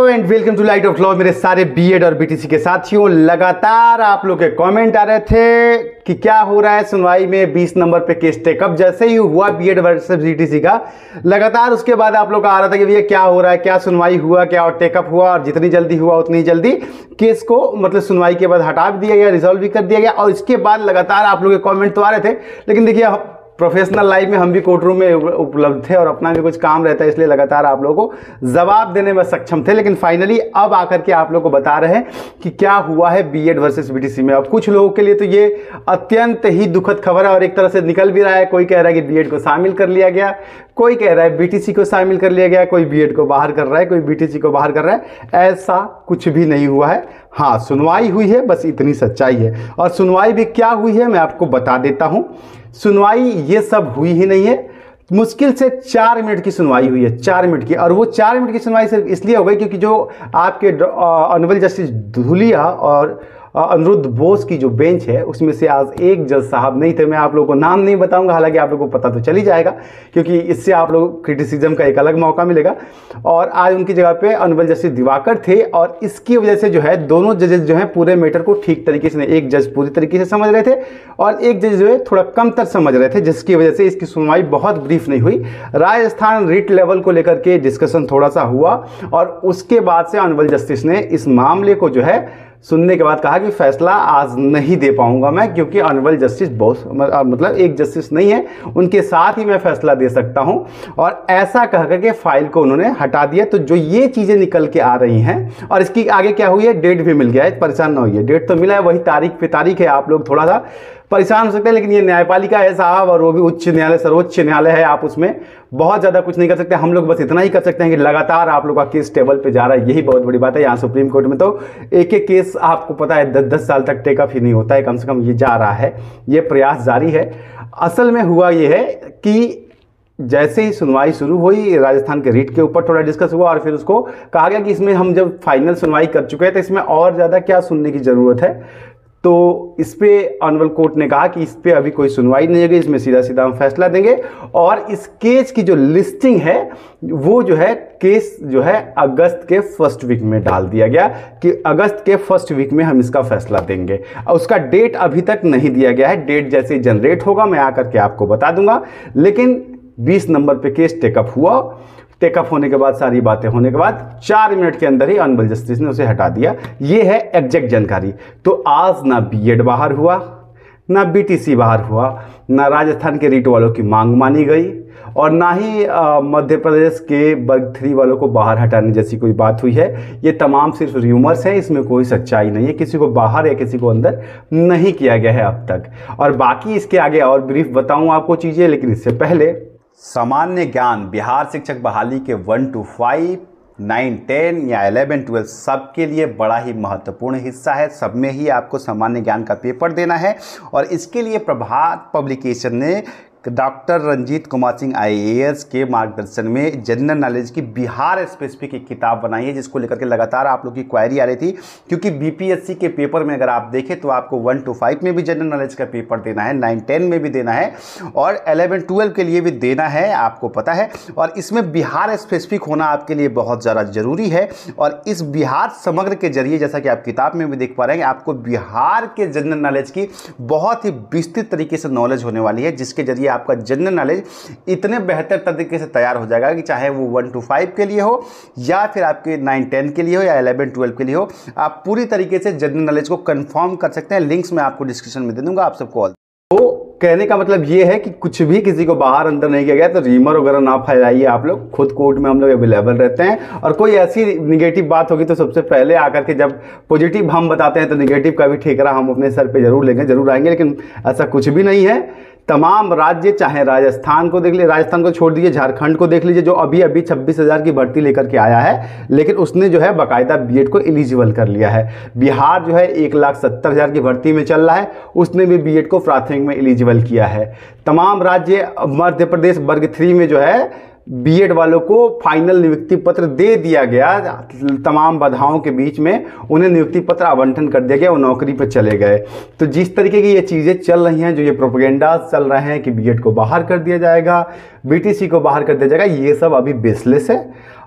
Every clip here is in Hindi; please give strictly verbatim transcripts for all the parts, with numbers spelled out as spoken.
And welcome to light of law. मेरे सारे बीएड और बीटीसी के साथियों, लगातार आप लोग के कमेंट आ रहे थे कि क्या हो रहा है सुनवाई में बीस नंबर पे केस टेकअप। जैसे ही हुआ बीएड वर्सेस बीटीसी का, लगातार उसके बाद आप लोग का आ रहा था कि भैया क्या हो रहा है, क्या सुनवाई हुआ, क्या और टेकअप हुआ, और जितनी जल्दी हुआ उतनी जल्दी केस को मतलब सुनवाई के बाद हटा भी दिया गया, रिजॉल्व भी कर दिया गया। और इसके बाद लगातार आप लोग के कॉमेंट तो आ रहे थे, लेकिन देखिए प्रोफेशनल लाइफ में हम भी कोर्ट रूम में उपलब्ध थे और अपना भी कुछ काम रहता है, इसलिए लगातार आप लोगों को जवाब देने में सक्षम थे। लेकिन फाइनली अब आकर के आप लोगों को बता रहे हैं कि क्या हुआ है बीएड वर्सेस बीटीसी में। अब कुछ लोगों के लिए तो ये अत्यंत ही दुखद खबर है और एक तरह से निकल भी रहा है। कोई कह रहा है कि बीएड को शामिल कर लिया गया, कोई कह रहा है बीटीसी को शामिल कर लिया गया, कोई बीएड को बाहर कर रहा है, कोई बीटीसी को बाहर कर रहा है। ऐसा कुछ भी नहीं हुआ है। हाँ, सुनवाई हुई है, बस इतनी सच्चाई है। और सुनवाई भी क्या हुई है मैं आपको बता देता हूं। सुनवाई ये सब हुई ही नहीं है। मुश्किल से चार मिनट की सुनवाई हुई है, चार मिनट की। और वो चार मिनट की सुनवाई सिर्फ इसलिए हो गई क्योंकि जो आपके ऑनरेबल जस्टिस धुलिया और अनिरुद्ध बोस की जो बेंच है उसमें से आज एक जज साहब नहीं थे। मैं आप लोगों को नाम नहीं बताऊंगा, हालांकि आप लोगों को पता तो चल ही जाएगा क्योंकि इससे आप लोगों को क्रिटिसिज्म का एक अलग मौका मिलेगा। और आज उनकी जगह पे ऑनरेबल जस्टिस दिवाकर थे और इसकी वजह से जो है दोनों जजेस जो है पूरे मैटर को ठीक तरीके से, एक जज पूरी तरीके से समझ रहे थे और एक जज जो है थोड़ा कमतर समझ रहे थे, जिसकी वजह से इसकी सुनवाई बहुत ब्रीफ नहीं हुई। राजस्थान रिट लेवल को लेकर के डिस्कशन थोड़ा सा हुआ और उसके बाद से ऑनरेबल जस्टिस ने इस मामले को जो है सुनने के बाद कहा कि फैसला आज नहीं दे पाऊंगा मैं, क्योंकि ऑनरेबल जस्टिस बहुत मतलब एक जस्टिस नहीं है, उनके साथ ही मैं फैसला दे सकता हूं। और ऐसा कह करके फाइल को उन्होंने हटा दिया। तो जो ये चीजें निकल के आ रही हैं और इसकी आगे क्या हुई है, डेट भी मिल गया है, परेशान ना होइए, डेट तो मिला है, वही तारीख पे तारीख है। आप लोग थोड़ा सा परेशान हो सकते हैं, लेकिन ये न्यायपालिका है साहब और वो भी उच्च न्यायालय, सर्वोच्च न्यायालय है। आप उसमें बहुत ज़्यादा कुछ नहीं कर सकते। हम लोग बस इतना ही कर सकते हैं कि लगातार आप लोग का केस टेबल पे जा रहा है, यही बहुत बड़ी बात है। यहाँ सुप्रीम कोर्ट में तो एक एक केस आपको पता है दस दस साल तक टेकअप ही नहीं होता है, कम से कम ये जा रहा है, ये प्रयास जारी है। असल में हुआ ये है कि जैसे ही सुनवाई शुरू हुई, राजस्थान के रीट के ऊपर थोड़ा डिस्कस हुआ और फिर उसको कहा गया कि इसमें हम जब फाइनल सुनवाई कर चुके हैं तो इसमें और ज़्यादा क्या सुनने की ज़रूरत है। तो इस पे ऑनरेबल कोर्ट ने कहा कि इस पे अभी कोई सुनवाई नहीं होगी, इसमें सीधा सीधा हम फैसला देंगे। और इस केस की जो लिस्टिंग है वो जो है केस जो है अगस्त के फर्स्ट वीक में डाल दिया गया कि अगस्त के फर्स्ट वीक में हम इसका फैसला देंगे। उसका डेट अभी तक नहीं दिया गया है, डेट जैसे जनरेट होगा मैं आकर के आपको बता दूंगा। लेकिन बीस नंबर पे केस टेकअप हुआ। टेकअप होने के बाद, सारी बातें होने के बाद चार मिनट के अंदर ही ऑनरेबल जस्टिस ने उसे हटा दिया। ये है एग्जैक्ट जानकारी। तो आज ना बीएड बाहर हुआ, ना बीटीसी बाहर हुआ, ना राजस्थान के रीट वालों की मांग मानी गई और ना ही मध्य प्रदेश के वर्ग थ्री वालों को बाहर हटाने जैसी कोई बात हुई है। ये तमाम सिर्फ र्यूमर्स हैं, इसमें कोई सच्चाई नहीं है। किसी को बाहर या किसी को अंदर नहीं किया गया है अब तक। और बाकी इसके आगे और ब्रीफ बताऊँ आपको चीज़ें, लेकिन इससे पहले सामान्य ज्ञान बिहार शिक्षक बहाली के one two five, nine ten या इलेवन ट्वेल्व सबके लिए बड़ा ही महत्वपूर्ण हिस्सा है। सब में ही आपको सामान्य ज्ञान का पेपर देना है और इसके लिए प्रभात पब्लिकेशन ने डॉक्टर रंजीत कुमार सिंह आईएएस के मार्गदर्शन में जनरल नॉलेज की बिहार स्पेसिफिक एक किताब बनाई है, जिसको लेकर के लगातार आप लोग की क्वेरी आ रही थी। क्योंकि बीपीएससी के पेपर में अगर आप देखें तो आपको वन टू फाइव में भी जनरल नॉलेज का पेपर देना है, नाइन टेन में भी देना है और इलेवन ट्वेल्व के लिए भी देना है, आपको पता है। और इसमें बिहार स्पेसिफिक होना आपके लिए बहुत ज़्यादा जरूरी है। और इस बिहार समग्र के जरिए, जैसा कि आप किताब में भी देख पा रहे हैं, आपको बिहार के जनरल नॉलेज की बहुत ही विस्तृत तरीके से नॉलेज होने वाली है, जिसके जरिए आपका जनरल नॉलेज इतने बेहतर तरीके से तैयार हो जाएगा कि चाहे वो वन टू फाइव के लिए हो या फिर आपके नाइन टेन के लिए हो या इलेवन ट्वेल्व के लिए हो, आप पूरी तरीके से जनरल नॉलेज को कंफर्म कर सकते हैं। लिंक्स मैं आपको डिस्क्रिप्शन में दे दूंगा आप सबको। तो कहने का मतलब ये है कि कुछ भी किसी को बाहर अंदर नहीं किया गया, तो रीमर वगैरह ना फैलाइए। आप लोग खुद कोर्ट में हम लोग अवेलेबल रहते हैं और कोई ऐसी निगेटिव बात होगी तो सबसे पहले आकर के, जब पॉजिटिव हम बताते हैं तो निगेटिव का भी ठेकरा हम अपने सर पे जरूर लेंगे, जरूर आएंगे। लेकिन ऐसा कुछ भी नहीं है। तमाम राज्य, चाहे राजस्थान को देख लीजिए, राजस्थान को छोड़ दीजिए, झारखंड को देख लीजिए, जो अभी अभी छब्बीस हज़ार की भर्ती लेकर के आया है, लेकिन उसने जो है बाकायदा बीएड को एलिजिबल कर लिया है। बिहार जो है एक लाख सत्तर हज़ार की भर्ती में चल रहा है, उसने भी बीएड को प्राथमिक में एलिजिबल किया है। तमाम राज्य, मध्य प्रदेश वर्ग थ्री में जो है बीएड वालों को फाइनल नियुक्ति पत्र दे दिया गया। तमाम बाधाओं के बीच में उन्हें नियुक्ति पत्र आवंटन कर दिया गया, वो नौकरी पर चले गए। तो जिस तरीके की ये चीज़ें चल रही हैं, जो ये प्रोपेगेंडा चल रहे हैं कि बीएड को बाहर कर दिया जाएगा, बीटीसी को बाहर कर दिया जाएगा, ये सब अभी बेसलेस है।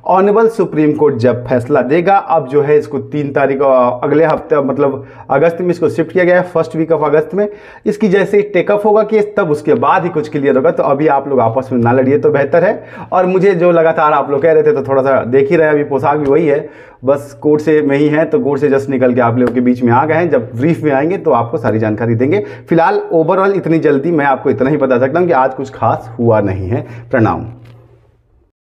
ऑनरेबल सुप्रीम कोर्ट जब फैसला देगा, अब जो है इसको तीन तारीख अगले हफ्ते मतलब अगस्त में इसको शिफ्ट किया गया है, फर्स्ट वीक ऑफ अगस्त में। इसकी जैसे ही टेकअप होगा केस तब उसके बाद ही कुछ क्लियर होगा। तो अभी आप लोग आपस में ना लड़िए तो बेहतर है। और मुझे जो लगातार आप लोग कह रहे थे तो थोड़ा सा देख ही रहे, अभी पोशाक भी वही है, बस कोर्ट से में ही है, तो कोर्ट से जस्ट निकल के आप लोगों के बीच में आ गए हैं। जब ब्रीफ में आएंगे तो आपको सारी जानकारी देंगे। फिलहाल ओवरऑल इतनी जल्दी मैं आपको इतना ही बता सकता हूँ कि आज कुछ खास हुआ नहीं है। प्रणाम।